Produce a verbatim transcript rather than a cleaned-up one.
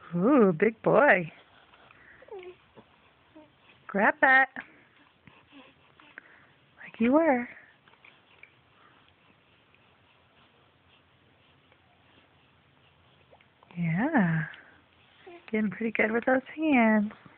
Ooh, big boy. Grab that. Like you were. Yeah. Getting pretty good with those hands.